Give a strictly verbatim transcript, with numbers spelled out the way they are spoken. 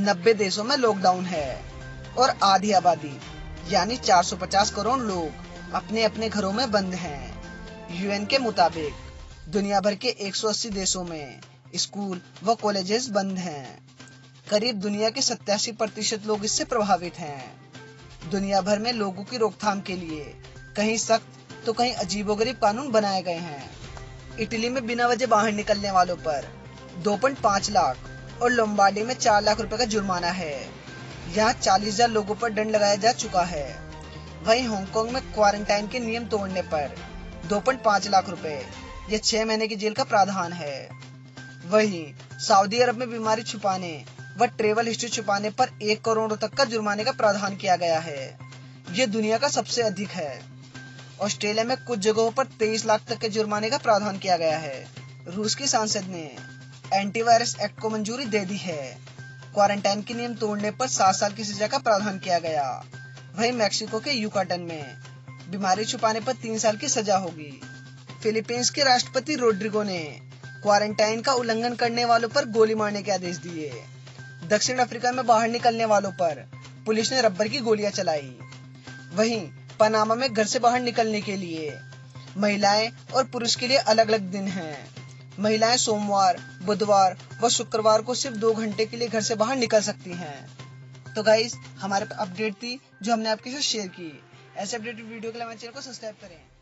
नब्बे देशों में लॉकडाउन है और आधी आबादी यानी चार सौ पचास करोड़ लोग अपने अपने घरों में बंद हैं। यूएन के मुताबिक दुनिया भर के एक सौ अस्सी देशों में स्कूल व कॉलेजेस बंद हैं। करीब दुनिया के सत्तासी प्रतिशत लोग इससे प्रभावित हैं। दुनिया भर में लोगों की रोकथाम के लिए कहीं सख्त तो कहीं अजीबोगरीब कानून बनाए गए हैं। इटली में बिना वजह बाहर निकलने वालों पर दो पॉइंट पाँच लाख और लोम्बार्डी में चार लाख रुपए का जुर्माना है। यहाँ चालीस हजार लोगों पर दंड लगाया जा चुका है। वहीं हांगकांग में क्वारंटाइन के नियम तोड़ने पर दो पॉइंट पाँच लाख रुपए या छह महीने की जेल का प्रावधान है। वहीं सऊदी अरब में बीमारी छुपाने व ट्रेवल हिस्ट्री छुपाने पर एक करोड़ तक का जुर्माने का प्रावधान किया गया है। ये दुनिया का सबसे अधिक है। ऑस्ट्रेलिया में कुछ जगहों पर तेईस लाख तक के जुर्माने का प्रावधान किया गया है। रूस की संसद ने एंटीवायरस एक्ट को मंजूरी दे दी है। क्वारंटाइन के नियम तोड़ने पर सात साल की सजा का प्रावधान किया गया। वहीं मैक्सिको के युकाटन में बीमारी छुपाने पर तीन साल की सजा होगी। फिलीपींस के राष्ट्रपति रोड्रिगो ने क्वारंटाइन का उल्लंघन करने वालों पर गोली मारने के आदेश दिए। दक्षिण अफ्रीका में बाहर निकलने वालों पर पुलिस ने रबर की गोलियां चलाई। वहीं पनामा में घर से बाहर निकलने के लिए महिलाएं और पुरुष के लिए अलग अलग दिन हैं। महिलाएं सोमवार, बुधवार व शुक्रवार को सिर्फ दो घंटे के लिए घर से बाहर निकल सकती हैं। तो गाइस, हमारे अपडेट थी जो हमने आपके साथ शेयर की। ऐसे अपडेटेड वीडियो के लिए हमारे चैनल को सब्सक्राइब करें।